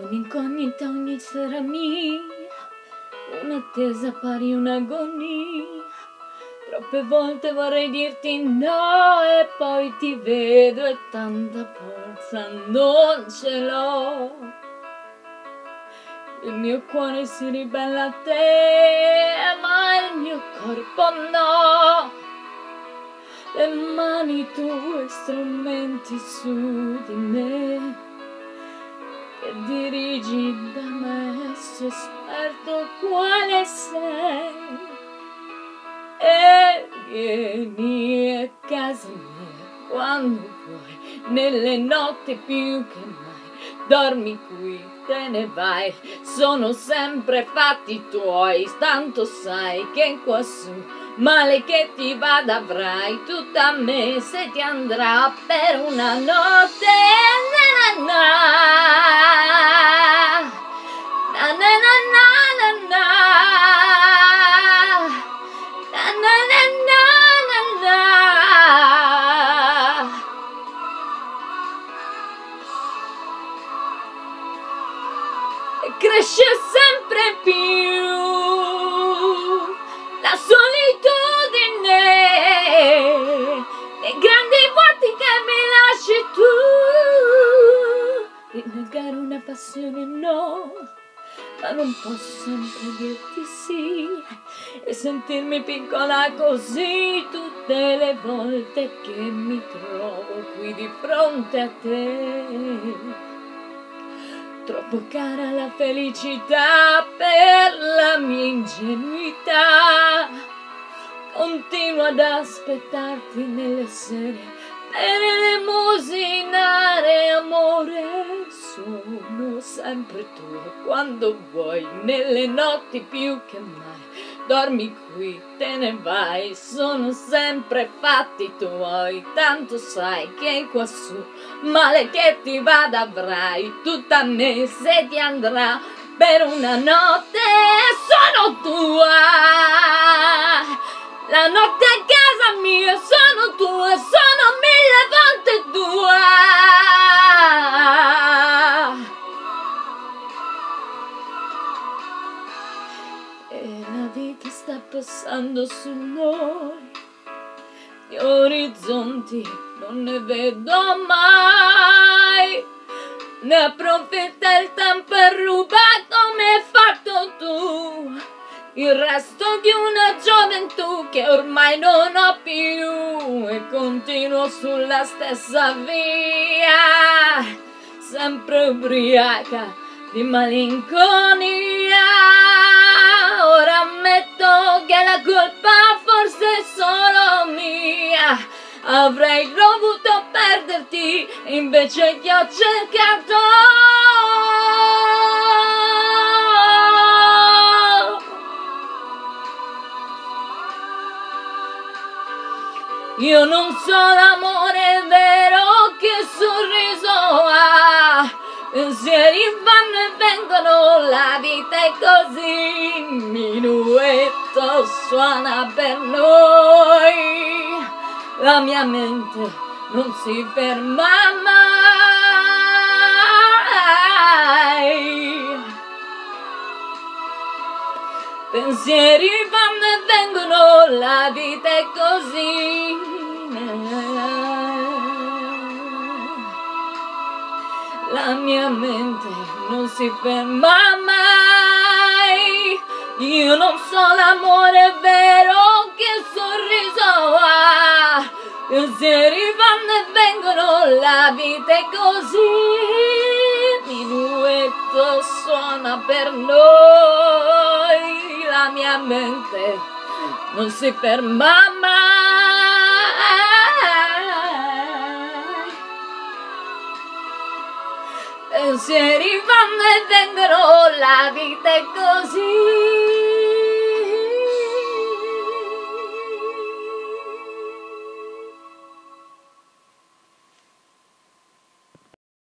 un'incognita ogni sera mia, un'attesa pari un'agonia. Troppe volte vorrei dirti no e poi ti vedo e tanta forza non ce l'ho. Il mio cuore si ribella a te, ma il mio corpo no. Le mani tue strumenti su di me, che dirigi da maestro esperto quale sei. E vieni a casa mia quando vuoi, nelle notti più che mai. Dormi qui, te ne vai, sono sempre fatti tuoi. Tanto sai che quassù male che ti vada avrai tutta me se ti andrà per una notte. Na na na na na na na na. E cresce sempre più la solitudine nei grandi vuoti che mi lasci tu. Rinnegare una passione no, ma non posso sempre dirti sì e sentirmi piccola così tutte le volte che mi trovo qui di fronte a te. Troppo cara la felicità per la mia ingenuità. Continuo ad aspettarti nelle sere per elemosinare amore. Sono sempre tua quando vuoi, nelle notti più che mai. Dormi qui, te ne vai, sono sempre fatti tuoi. Tanto sai che quassù male che ti vada avrai tutta me se ti andrà per una notte. Sono tua, la notte a casa mia sono tua, sono 1000 volte tua. E la vita sta passando su noi, gli orizzonti non ne vedo mai. Ne approfitta il tempo e ruba come hai fatto tu il resto di una gioventù che ormai non ho più. E continuo sulla stessa via, sempre ubriaca di malinconia. Ora ammetto che la colpa forse è solo mia. Avrei dovuto perderti, invece ti ho cercato. Io non so l'amore vero, che sorriso ha. Pensieri vanno e vengono, la vita è così. Minuetto suona per noi, la mia mente non si ferma mai. Pensieri vanno e vengono, la vita è così. La mia mente non si ferma mai. Io non so l'amore vero, che sorriso ha. Pensieri vanno e vengono, la vita è così. Minuetto suona per noi, la mia mente non si ferma mai. Pensieri vanno e vengono, la vita è così.